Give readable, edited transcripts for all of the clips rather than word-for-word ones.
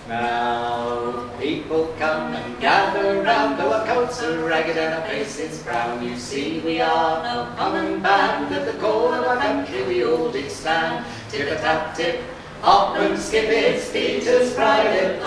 Now people come and gather round, though our coats are ragged and our faces brown. You see we are no common band, at the call of our country we all did stand. Tip-a-tap-tip, hop and skip, it's Peter's private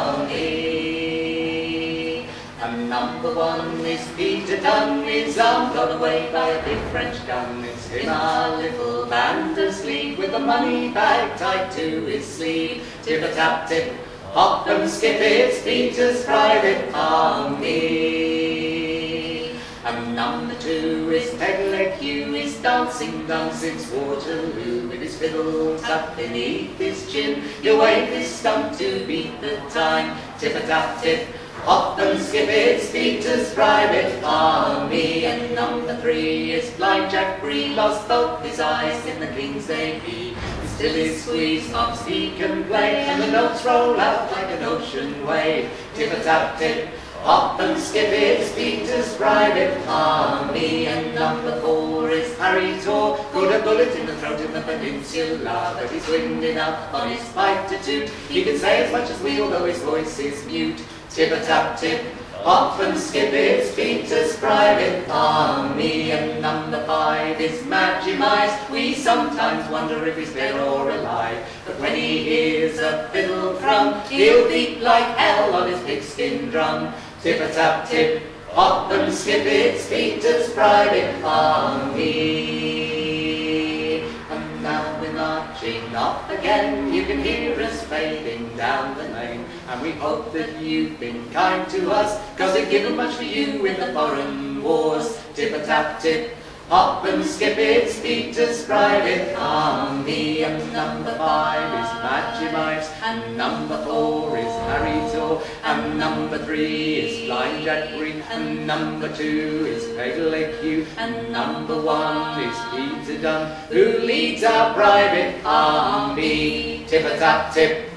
army. And number one is Peter Dunn, his arm blown away by a big French gun. It's him our little band asleep, with the money bag tied to his sleeve. Tip-a-tap-tip, hop and skip, it's Peter's private army. And number two is Pegleg Hugh, he's dancing down since Waterloo, with his fiddle tucked beneath his chin. He'll wave his stump to beat the time. Tip-a-tap-tip, hop and skip, it's Peter's private army. And number three is Blind Jack Bree, lost both his eyes in the King's Navy. Still his squeeze knobs he can play, and the notes roll out like an ocean wave. Tip-a-tap-tip, hop and skip, it's Peter's private army. And number four is Harry Tor, got a bullet in the throat in the peninsula, but he's wind enough on his pipe to toot. He can say as much as we, although his voice is mute. Tip-a-tap-tip, hop and skip, it's Peter's private army. And number five is Maggie Mice, we sometimes wonder if he's dead or alive, but when he hears a fiddle thrum, he'll beat like hell on his pigskin drum. Tip-a-tap-tip, hop and skip, it's Peter's private army. And now we're marching off again, you can hear us fading down the lane. And we hope that you've been kind to us, 'cause they've given much for you in the foreign wars. Tip-a-tap-tip, hop and skip, it's Peter's private army. And number five is Maggie Mice, and number four is Harry Tor, and number three is Blind Jack Bree, and number two is Pegleg Hugh, and number one is Peter Dunn, who leads our private army. Tip-a-tap-tip,